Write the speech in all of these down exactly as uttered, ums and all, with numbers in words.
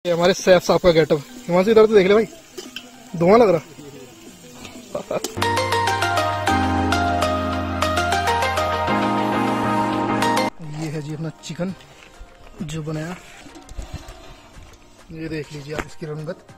ये हमारे सैफ साहब का गेटअप। हिमांशु इधर तो देख ले भाई, धुआं लग रहा। ये है जी अपना चिकन जो बनाया, ये देख लीजिए आप इसकी रंगत।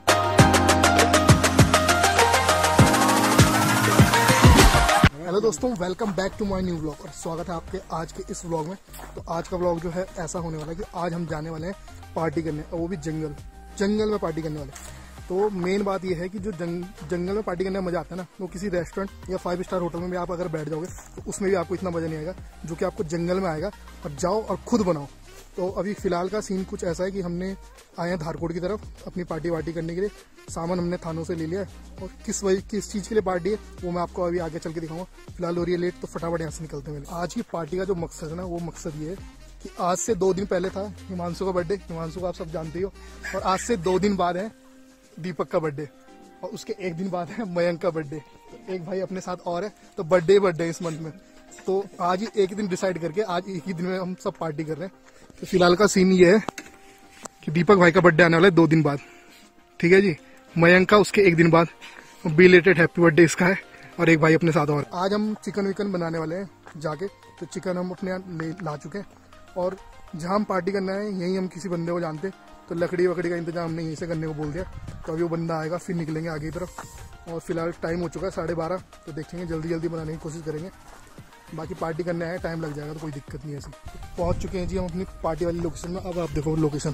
हेलो दोस्तों, welcome back to my new vlog और स्वागत है आपके आज के इस व्लॉग में। तो आज का व्लॉग जो है ऐसा होने वाला है कि आज हम जाने वाले हैं पार्टी करने, और वो भी जंगल जंगल में पार्टी करने वाले। तो मेन बात ये है कि जो जंग, जंगल में पार्टी करने में मजा आता है ना, वो किसी रेस्टोरेंट या फाइव स्टार होटल में भी आप अगर बैठ जाओगे तो उसमें भी आपको इतना मजा नहीं आएगा जो कि आपको जंगल में आएगा। और जाओ और खुद बनाओ। तो अभी फिलहाल का सीन कुछ ऐसा है कि हमने आए हैं धारकोट की तरफ अपनी पार्टी वार्टी करने के लिए। सामान हमने थानों से ले लिया है और किस वजह किस चीज़ के लिए पार्टी है वो मैं आपको अभी आगे चल के दिखाऊंगा। फिलहाल हो रही है लेट, तो फटाफट यहाँ से निकलते हैं। आज की पार्टी का जो मकसद है ना, वो मकसद ये है कि आज से दो दिन पहले था हिमांशु का बर्थडे। हिमांशु को आप सब जानते हो। और आज से दो दिन बाद है दीपक का बर्थडे, और उसके एक दिन बाद है मयंक का बर्थडे। तो एक भाई अपने साथ और है, तो बर्थडे बर्थडे इस मंथ में। तो आज ही एक दिन डिसाइड करके आज एक ही दिन में हम सब पार्टी कर रहे हैं। तो फिलहाल का सीन ये है कि दीपक भाई का बर्थडे आने वाला है दो दिन बाद, ठीक है जी। मयंक का उसके एक दिन बाद, बिलेटेड हैप्पी बर्थडे इसका है। और एक भाई अपने साथ और। आज हम चिकन विकन बनाने वाले हैं जाके। तो चिकन हम अपने यहाँ ला चुके हैं, और जहाँ हम पार्टी करना है यहीं हम किसी बंदे को जानते, तो लकड़ी वकड़ी का इंतजाम हमने यहीं से करने को बोल दिया। तो अभी वो बंदा आएगा, फिर निकलेंगे आगे की तरफ। और फिलहाल टाइम हो चुका है साढ़े बारह, तो देखेंगे जल्दी जल्दी बनाने की कोशिश करेंगे। बाकी पार्टी करने आए, टाइम लग जाएगा तो कोई दिक्कत नहीं है ऐसी। पहुंच चुके हैं जी हम अपनी पार्टी वाली लोकेशन में। अब आप देखो लोकेशन,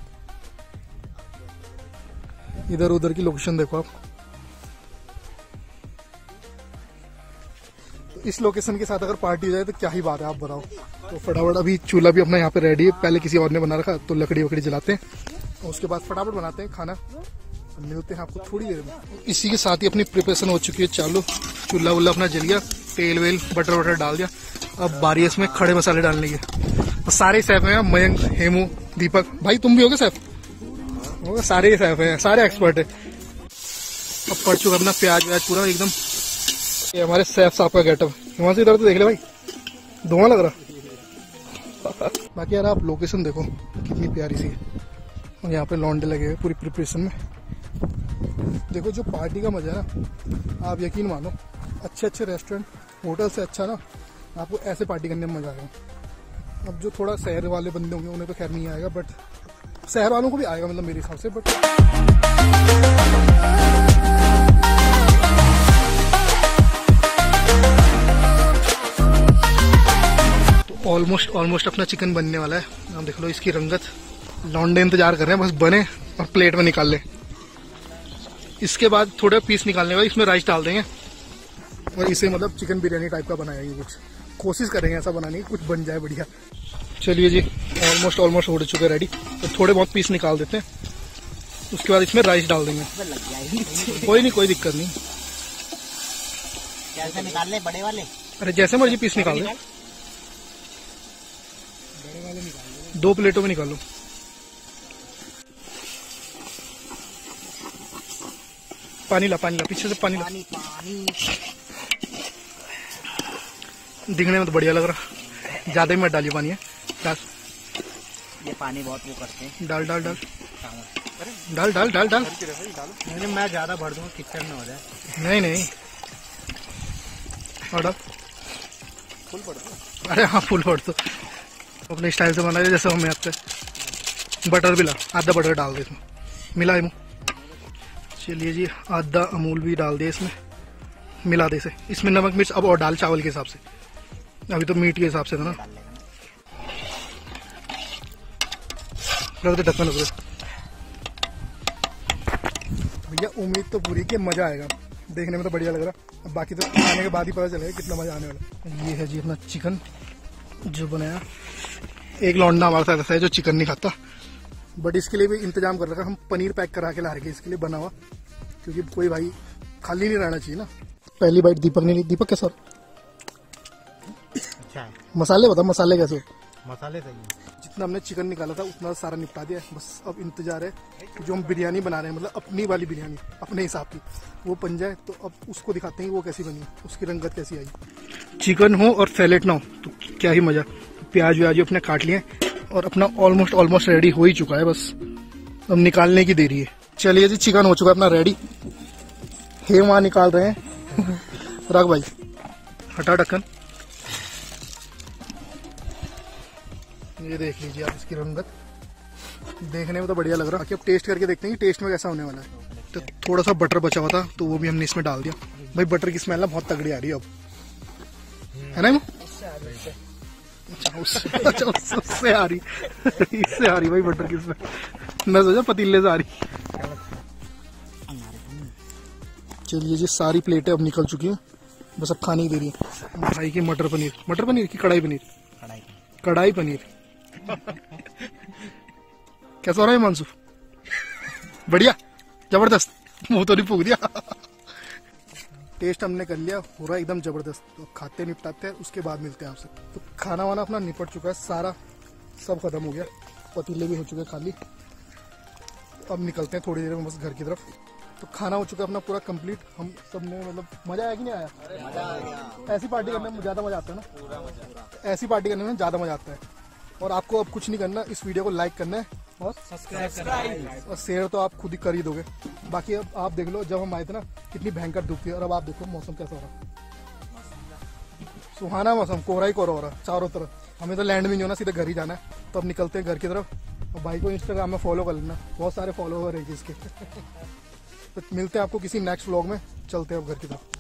इधर उधर की लोकेशन देखो आप। तो इस लोकेशन के साथ अगर पार्टी हो जाए तो क्या ही बात है, आप बताओ। तो फटाफट अभी चूल्हा भी अपना यहाँ पे रेडी है, पहले किसी और ने बना रखा, तो लकड़ी वकड़ी जलाते हैं और उसके बाद फटाफट बनाते हैं खाना। मिलते हैं आपको थोड़ी देर में। इसी के साथ ही अपनी प्रिपरेशन हो चुकी है चालू। चूल्हा वुल्ला अपना जल गया, तेल वेल बटर वटर डाल दिया। अब बारी है इसमें खड़े मसाले डालने की। और सारे सैफ हैं, मयंक, हेमू, दीपक भाई, तुम भी होगे सैफ? होगा, सारे ही सैफ हैं, सारे एक्सपर्ट है। अब पड़ चुका अपना प्याज व्याज पूरा एकदम। ये हमारे सैफ साहब का गेटअप। हिमांशु इधर तो देख ले भाई, धुआं लग रहा। बाकी यार आप लोकेशन देखो कितनी प्यारी सी है, और यहाँ पे लौंडे लगे हुए पूरी प्रिपरेशन में। देखो जो पार्टी का मजा है ना, आप यकीन मानो अच्छे अच्छे रेस्टोरेंट होटल से अच्छा ना आपको ऐसे पार्टी करने में मजा आएगा। अब जो थोड़ा शहर वाले बंदे होंगे उन्हें तो खैर नहीं आएगा, बट शहर वालों को भी आएगा मतलब मेरे हिसाब से। बट तो ऑलमोस्ट ऑलमोस्ट अपना चिकन बनने वाला है। आप देख लो इसकी रंगत। लौंडे इंतजार कर रहे हैं बस बने और प्लेट में निकाल ले। इसके बाद थोड़े पीस निकालने के बाद इसमें राइस डाल देंगे और इसे मतलब चिकन बिरयानी टाइप का बनाएंगे। कुछ कोशिश करेंगे ऐसा बनाने की, कुछ बन जाए बढ़िया। चलिए जी, ऑलमोस्ट ऑलमोस्ट हो चुके रेडी। तो थोड़े बहुत पीस निकाल देते हैं, उसके बाद इसमें राइस डाल देंगे। कोई नहीं, कोई दिक्कत नहीं। कैसे निकाल ले? बड़े वाले? अरे जैसे मर्जी पीस निकाल दे, दो प्लेटों में निकालो। पानी ला, पानी ला, पीछे से पानी ला। पानी, पानी। दिखने में तो बढ़िया लग रहा, ज्यादा ही मत डालिए पानी है। डाल, ये पानी बहुत वो करते हैं। डाल डाल डाल डाल डाल डाल डाल। नहीं, मैं ज्यादा भर दूंगा, किचन में हो जाए। नहीं नहीं, और डाल। फुल भर दो। अरे हाँ, फुल भर दो। अपने स्टाइल से बनाइए जैसे हमें आते। बटर भी ला, आधा बटर डाल दे इसमें, मिला इमू। चलिए जी, आधा अमूल भी डाल दिए इसमें, मिला दे इसे। इसमें नमक मिर्च अब और डाल चावल के हिसाब से, अभी तो मीट के हिसाब से था ना। रख दे ढक्कन, रख दे भैया। उम्मीद तो पूरी कि मजा आएगा, देखने में तो बढ़िया लग रहा। अब बाकी तो खाने के बाद ही पता चलेगा कितना मजा आने वाला। ये है जी अपना चिकन जो बनाया। एक लौंडा हमारे साथ ऐसा है जो चिकन नहीं खाता, बट इसके लिए भी इंतजाम कर रखा। हम पनीर पैक करा के ला रखे इसके लिए बना हुआ, क्योंकि कोई भाई खाली नहीं रहना चाहिए ना। पहली बाइट दीपक ने ली। दीपक कैसा? अच्छा है। मसाले बता, मसाले कैसे? मसाले सही है। जितना हमने चिकन निकाला था उतना सारा निपटा दिया है। बस अब इंतजार है कि जो हम बिरयानी बना रहे हैं, मतलब अपनी वाली बिरयानी अपने हिसाब की, वो बन जाए। तो अब उसको दिखाते हैं कि वो कैसी बनी, उसकी रंगत कैसी आई। चिकन हो और सैलेड ना हो तो क्या ही मजा। प्याज व्याज अपने काट लिए और अपना ऑलमोस्ट ऑलमोस्ट रेडी हो ही चुका है। बस अब निकालने की देरी है। चलिए जी, चिकन हो चुका है अपना रेडी। हे वहां निकाल रहे हैं। रख भाई, हटा ढक्कन। ये देख लीजिए आप इसकी रंगत, देखने में तो बढ़िया लग रहा है। अब टेस्ट करके देखते हैं कि टेस्ट में कैसा होने वाला है। तो थोड़ा सा बटर बचा हुआ था तो वो भी हमने इसमें डाल दिया। भाई बटर की स्मेल ना बहुत तगड़ी आ रही है अब, है ना? अच्छा उससे अच्छा उससे आ रही, इससे आ रही भाई बटर की स्मेल। मैं सोचा पतीले से आ रही। चलिए जी, सारी प्लेटें अब निकल चुकी हैं, बस अब खाने की देरी है। भाई की मटर पनीर, मटर पनीर की कढ़ाई पनीर, कढ़ाई कढ़ाई पनीर। कैसा हो रहा है मानसू? बढ़िया, जबरदस्त, मुंह तो नहीं फूक दिया। टेस्ट हमने कर लिया, हो रहा है एकदम जबरदस्त। तो खाते निपटाते हैं, उसके बाद मिलते हैं आपसे। तो खाना वाना अपना निपट चुका है, सारा सब खत्म हो गया, पतीले भी हो चुके हैं खाली। अब निकलते हैं थोड़ी देर में बस घर की तरफ। तो खाना हो चुका है अपना पूरा कंप्लीट। हम सब ने मतलब मजा आया कि नहीं आया? मजा आ गया। ऐसी पार्टी करने में ज्यादा मजा आता है ना, पूरा मजा। ऐसी पार्टी करने में ज्यादा मजा आता है। और आपको अब कुछ नहीं करना, इस वीडियो को लाइक करना है और सब्सक्राइब और शेयर तो आप खुद ही कर ही दोगे। बाकी अब आप देख लो, जब हम आए थे ना कितनी भयंकर धूप थी, और अब आप देखो मौसम कैसा हो रहा है। सुहाना मौसम, कोहरा ही कोहरा हो रहा है चारों तरफ। हमें तो लैंड में नहीं होना, सीधे घर ही जाना है। तो अब निकलते हैं घर की तरफ। और भाई को इंस्टाग्राम में फॉलो कर लेना, बहुत सारे फॉलोवर है इसके। तो मिलते हैं आपको किसी नेक्स्ट व्लॉग में, चलते हैं अब घर की तरफ।